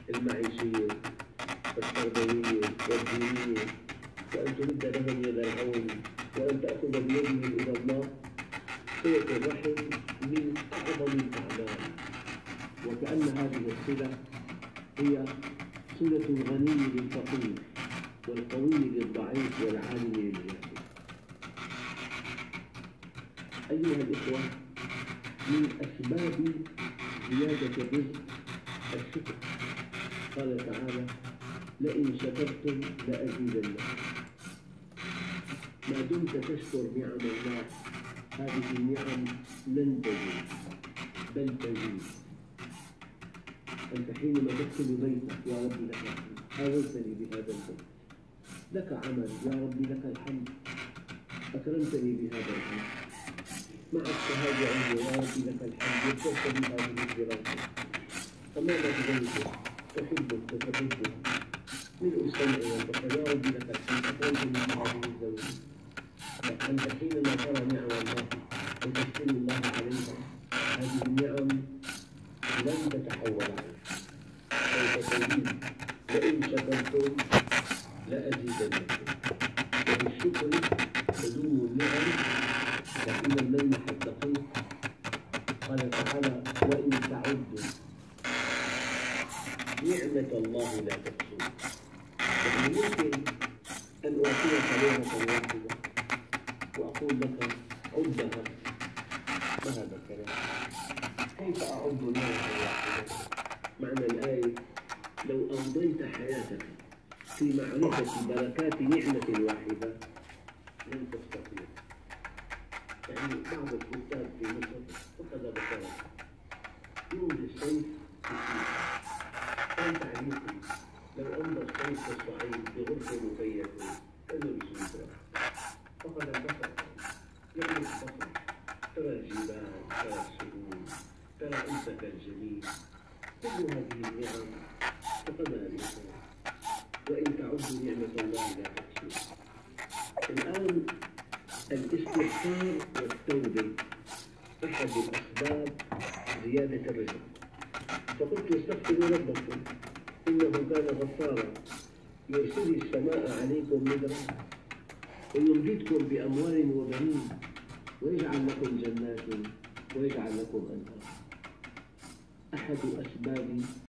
المعيشية والتربوية والدينية، وأن تمد لهم يد العون وأن تأخذ بيدهم إلى الله. صلة الرحم من أعظم الأعمال، وكأن هذه الصلة هي صلة الغني للفقير والقوي للضعيف والعالم للجاهل. أيها الإخوة، من أسباب زيادة الرزق الشكر. قال تعالى: لئن شكرتم لأزيدنكم. ما دمت تشكر نعم الله، هذه النعم لن تزيد بل تزيد. أنت حينما تدخل بيتك: يا رب لك الحمد، آويتني بهذا البيت، لك عمل، يا رب لك الحمد، أكرمتني بهذا العمل، مع الشهادة عندي، يا رب لك الحمد، يسرت بي هذه الدراسة، أمامك بيتك تحبك وتحبك، ملء السمع والبصر، يا رب لك الحمد، أكرمتني بهذه الزوجة. أنت حينما ترى نعم الله وتشكر الله عليها، هذه النعم لن تتحول عنك، سوف تزيد. لئن شكرتم لأزيدنكم. وبالشكر تدوم النعم، وإن المن حتقيه. قال تعالى: وإن تعدوا نعمة الله لا تحصوها. يعني ممكن أن أعطيك نعمة واحدة وأقول لك عدها، ما هذا الكلام؟ كيف أعد نعمة واحدة؟ معنى الآية: لو أمضيت حياتك في معرفة بركات نعمة واحدة لن تستطيع. يعني بعض الكتاب في مصر فقد بصره، يوجد السيف في سيف، كان تعليقي: لو أمضى السيف في الصعيد بغرفة مكيفة كانوا بسويسرا. فقد البصر، يعمل البصر، ترى الجبال، ترى السهول، ترى أنسك الجميل. كل هذه النعم فقدها الإنسان. وإن تعدوا نعمة الله لا تحصوها. الآن الاستغفار والتوبة أحد الأسباب زيادة الرزق. فقلت: استغفروا ربكم إنه كان غفارا يرسل السماء عليكم مدرارا ويمددكم بأموال وبنين ويجعل لكم جنات ويجعل لكم أنهارا. أحد أسباب